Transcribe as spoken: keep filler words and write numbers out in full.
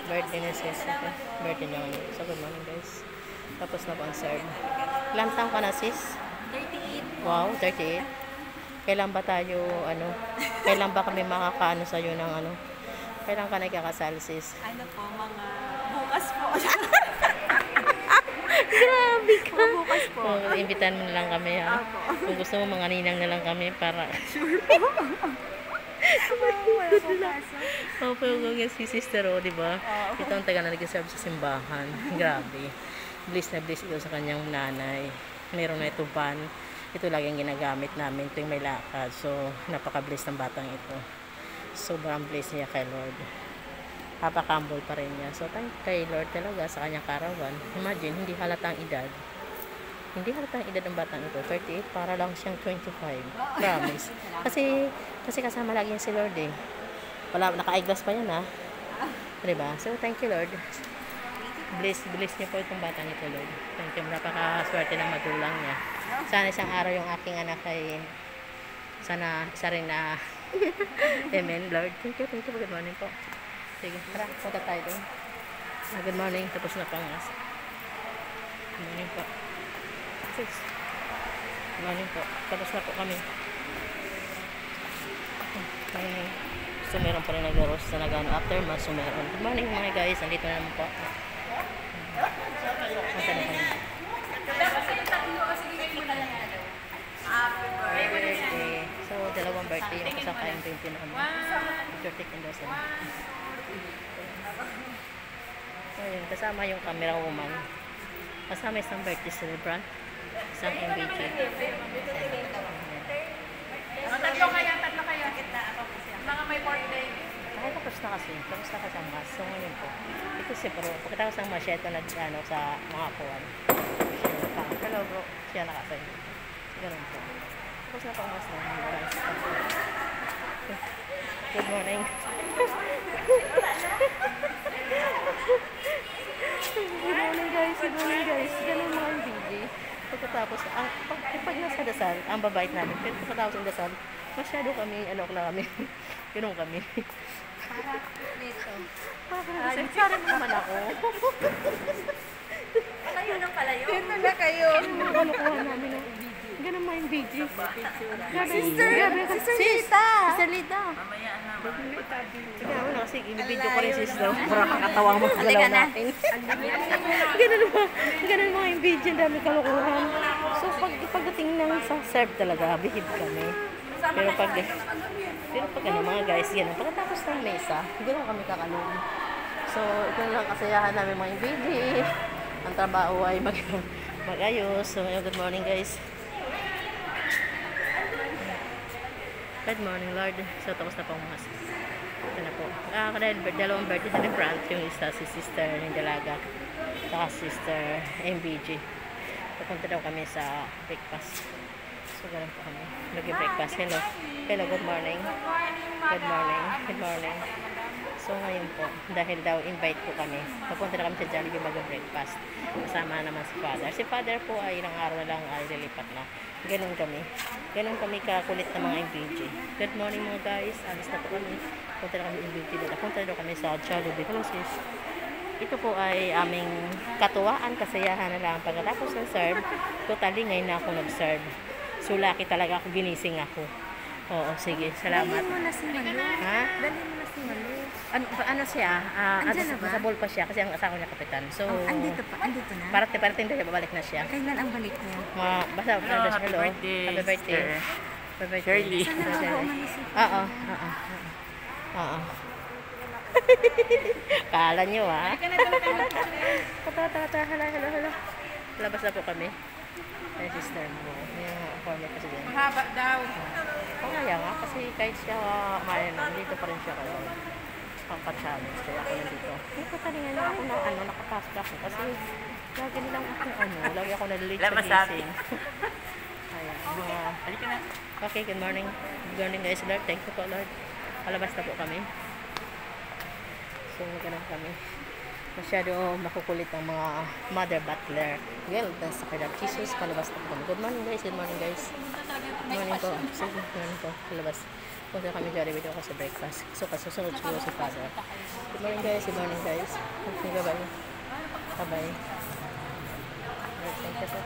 Birthday na sis. Okay. Birthday niya ngayon. So, good morning guys. Tapos na po ang serve. Ilang taong ka na sis? thirty-eight. Wow, thirty-eight. Kailan ba tayo, ano, kailan ba kami makakaano sa'yo ng ano? Kailan ka nagkakasal sis? Ano po, mga bukas po. Grabe ka. Mga bukas po. Oh, imbitan mo na lang kami ha. Opo. Kung gusto mo, mga ninang na lang kami para... Sure po. Wala po kaso. Opo, yung si sister, oh, di ba? Oo. Ito ang taga na nag-serve sa simbahan. Grabe. Bliss na bliss ito sa kanyang nanay. Meron na ito van. Ito lagi ang ginagamit namin tuwing may lakad. So, napaka-bliss ng batang ito. Sobrang bliss niya kay Lord. Papakambol pa rin niya. So, thank kay Lord talaga sa kanyang karawan. Imagine, hindi halatang edad. Hindi halatang edad ng batang ito. thirty-eight, para lang siyang twenty-five. Promise. Kasi, kasi kasama lagi si Lord eh. Wala, naka-eyeglass pa yan ha. Diba? So, thank you Lord. Bless, bless niyo po itong batang ito Lord. Thank you. Napakaswerte ng magulang niya. Sana isang araw yung aking anak ay sana isa rin na Amen Lord. Thank you. Thank you. Good morning po. Sige, tara, punta tayo doon. Ah, good morning, tapos na pang as. Good morning po. Sis. Good morning po. Tapos na po kami. Morning. So, meron pa rin nag-roast na nag-ano after mas. So, meron. Good morning mga guys. Nandito na naman po. Punta na kayo. Birthday. So, dalawang birthday yung kasama yung twenty na kami. Picture take and dosen. So, yun, kasama yung camera woman. Kasama isang birthday celebrant. Isang M B G. Tatlo kaya, tatlo kaya. Mga may birthday. Ay, tapos na kasi. Tapos na kasi ang mas. So, ngayon po. Ito si bro. Pagkatapos ng mas, siya ito nag, ano, sa mga kuwan. Siya nakasay. Hello bro. Siya nakasay. Ganun po. Tapos na po ang mas na. Good morning. Good morning guys. Good morning guys. Ganun mga M B G. Pagkatapos, ang, pag, pag nasa dasal, ang babait namin. Pero pagkatapos ng dasal, masyado kami, ano na kami. Ganun kami. Para dito. Parang sarap naman ako. Kayo nang pala yun. Dito na kayo. Kalukuhan namin ng M B G. Ganun mga M B G. Sister, Sister Lita. Sister Lita. Sige naman na kasi i-video ko rin sister. Para kakatawang mga galaw natin. Ganun mga, ganun mga M B G. Ang dami kalukuhan. So pag pagdating ng sa serve talaga, bihid kami. Pero pag pero pag ano mga guys, yan. Pagkatapos ng mesa, ganoon kami kakalong. So ito na lang kasayahan namin mga M B G. Ang trabaho ay mag mag-ayos. So good morning guys. Good morning Lord. So tapos na po ang mas. Ito na po. Ah, dahil dalawang birthday celebrant. Yung isa si sister ng dalaga. Saka sister M B G. Pupunta daw kami sa breakfast. So ganun po kami. Nag-breakfast. Hello. Hello, good morning. Good morning. Good morning. So ngayon po, dahil daw invite po kami, papunta na kami sa Jollibee mag-breakfast. Kasama naman si Father. Si Father po ay ilang araw na lang ay lilipat na. Ganun kami. Ganun kami kakulit na mga M B G. Good morning mga guys. Alis na po kami. Punta na kami M B G doon. Punta na kami sa Jollibee. Hello sis. Ito po ay aming katuwaan, kasayahan na lang. Pagkatapos ng serve, totally ngayon na ako nag-serve. So lucky talaga ako, ginising ako. Oo, sige. Salamat. Dalhin mo na si Malu. Ha? Dalhin mo na si Malu. Ano, ano siya? Uh, Andyan na ba? Sa ball pa siya kasi ang asawa niya kapitan. So, Oh, andito pa, andito na. parating parating tayo, babalik na siya. Kailan ang balik niya? Ma, basta hello, happy hello. birthday, Happy birthday. sister. Happy birthday. Shirley. Sana Shirley. ako umalis si Oo, oo, oo. Oo. Kala niyo ah. Tata, tata, hala, hala, hala. Labas na po kami. Ay, sister mo. Yung former kasi din. Mahaba daw. Oo, kaya nga. Kasi kahit siya, umaya na, dito pa rin siya kayo. Pampa-challenge. Kaya ako nandito. Dito pa rin nga ako na, ano, nakapasok ako. Kasi, lagi nilang ako, ano, lagi ako nalilate sa Labas natin. gising. Ayan. Mga, Halika na. okay, good morning. Good morning guys, Lord. Thank you po, Lord. Palabas na po kami. So, ganun kami. Masyado makukulit ang mga mother butler. Well, that's sa kaya Jesus, palabas na po kami. Good morning guys, good morning guys. Good morning po. So, good morning po. Palabas. Punta kami Jollibee daw kasi breakfast. So, kasusunod-sunod si Father. Good morning guys. Good morning guys. Okay, bye-bye. Bye-bye. Thank you po.